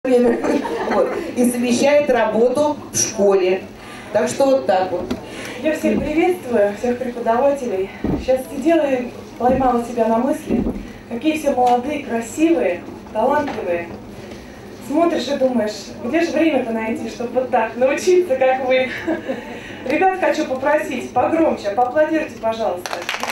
Вот, и совмещает работу в школе. Так что вот так вот. Я всех приветствую, всех преподавателей. Сейчас сидела и поймала себя на мысли, какие все молодые, красивые, талантливые. Смотришь и думаешь, где же время-то найти, чтобы вот так научиться, как вы. Ребят, хочу попросить погромче, поаплодируйте, пожалуйста.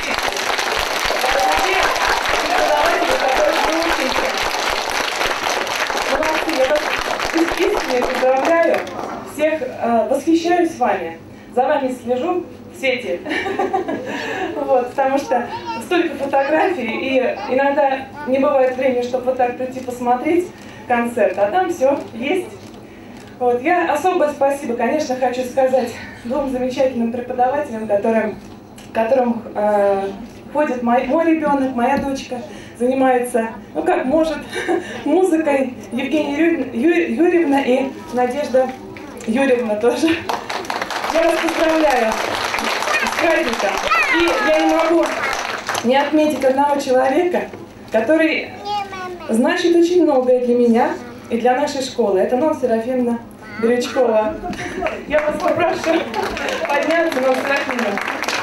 Преподаватели, которых вы учите. Молодцы, я вас искренне поздравляю. Всех восхищаюсь вами. За вами слежу в сети. Вот, потому что столько фотографий, и иногда не бывает времени, чтобы вот так прийти посмотреть концерт, а там все есть. Вот, я особое спасибо, конечно, хочу сказать двум замечательным преподавателям, которым ходит мой ребенок, моя дочка, занимается, ну как может, музыкой, Евгения Юрьевна и Надежда Юрьевна тоже. Я вас поздравляю с праздником. И я не могу не отметить одного человека, который значит очень многое для меня и для нашей школы. Это Нонна Серафимовна Брючкова. Я вас попрошу подняться, Нонна Серафимовна.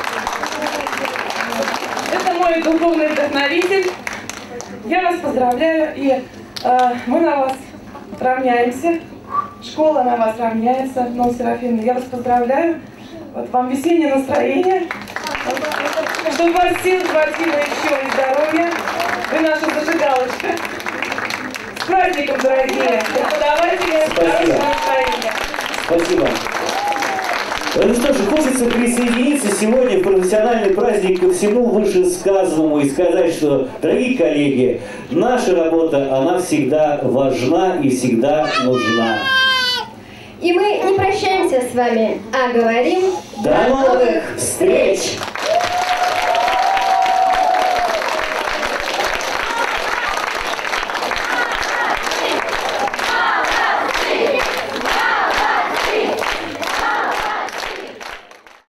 Это мой духовный вдохновитель. Я вас поздравляю, и мы на вас равняемся. Школа на вас равняется, Нонна Серафимовна. Я вас поздравляю. Вот вам весеннее настроение. Чтобы вас сил хватило еще и здоровья. Вы наша зажигалочка. С праздником, дорогие преподаватели. Хорошего настроения. Спасибо. Ну что же, хочется присоединиться сегодня в профессиональный праздник ко всему вышесказанному и сказать, что, дорогие коллеги, наша работа, она всегда важна и всегда нужна. И мы не прощаемся с вами, а говорим до новых встреч!